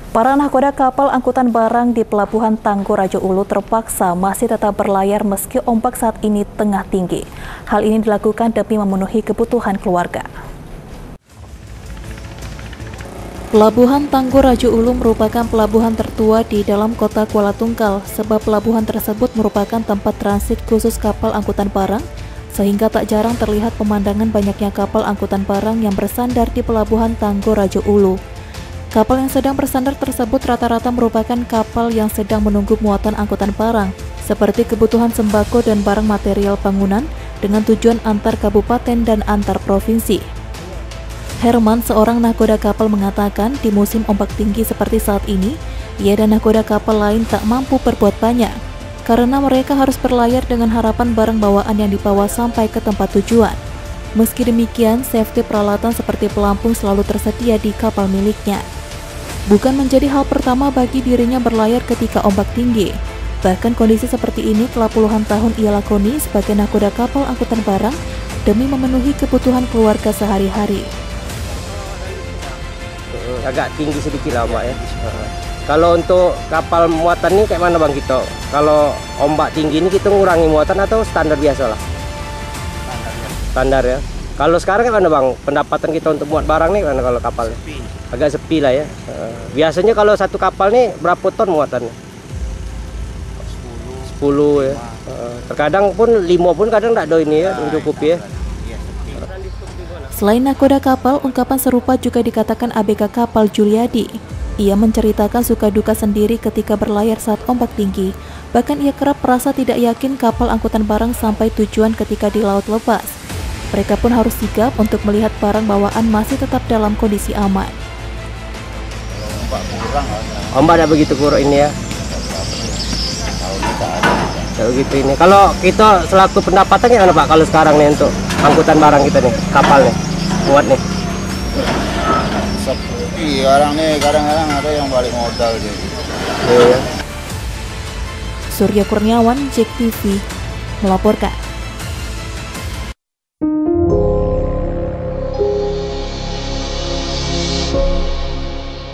Para nahkoda kapal angkutan barang di Pelabuhan Tangguh Rajo Ulu terpaksa masih tetap berlayar meski ombak saat ini tengah tinggi. Hal ini dilakukan demi memenuhi kebutuhan keluarga. Pelabuhan Tangguh Rajo Ulu merupakan pelabuhan tertua di dalam kota Kuala Tungkal sebab pelabuhan tersebut merupakan tempat transit khusus kapal angkutan barang sehingga tak jarang terlihat pemandangan banyaknya kapal angkutan barang yang bersandar di Pelabuhan Tangguh Rajo Ulu. Kapal yang sedang bersandar tersebut rata-rata merupakan kapal yang sedang menunggu muatan angkutan barang, seperti kebutuhan sembako dan barang material bangunan dengan tujuan antar kabupaten dan antar provinsi. Herman, seorang nahkoda kapal mengatakan di musim ombak tinggi seperti saat ini, ia dan nahkoda kapal lain tak mampu berbuat banyak, karena mereka harus berlayar dengan harapan barang bawaan yang dibawa sampai ke tempat tujuan. Meski demikian, safety peralatan seperti pelampung selalu tersedia di kapal miliknya. Bukan menjadi hal pertama bagi dirinya berlayar ketika ombak tinggi. Bahkan kondisi seperti ini telah puluhan tahun ia lakoni sebagai nahkoda kapal angkutan barang demi memenuhi kebutuhan keluarga sehari-hari. Agak tinggi sedikit lah Mbak ya. Kalau untuk kapal muatan ini kayak mana Bang kita? Kalau ombak tinggi ini kita ngurangi muatan atau standar biasa lah? Standar ya. Kalau sekarang kayak mana Bang? Pendapatan kita untuk muat barang nih mana kalau kapal? Agak sepi lah ya. Biasanya kalau satu kapal nih berapa ton muatannya? 10 ya. Terkadang pun 5 pun kadang tak ada ini ya, mencukupi ya. Selain nahkoda kapal, ungkapan serupa juga dikatakan ABK kapal Juliadi. Ia menceritakan suka duka sendiri ketika berlayar saat ombak tinggi. Bahkan ia kerap merasa tidak yakin kapal angkutan barang sampai tujuan ketika di laut lepas. Mereka pun harus sigap untuk melihat barang bawaan masih tetap dalam kondisi aman. Ombak tidak begitu kurang ini ya. Kalau begitu ini. Kalau kita selaku pendapatan gimana Pak kalau sekarang nih untuk angkutan barang kita nih, kapal nih, muat nih? Sepi orang nih, kadang-kadang ada yang balik modal gitu. Surya Kurniawan, JEK TV, melaporkan.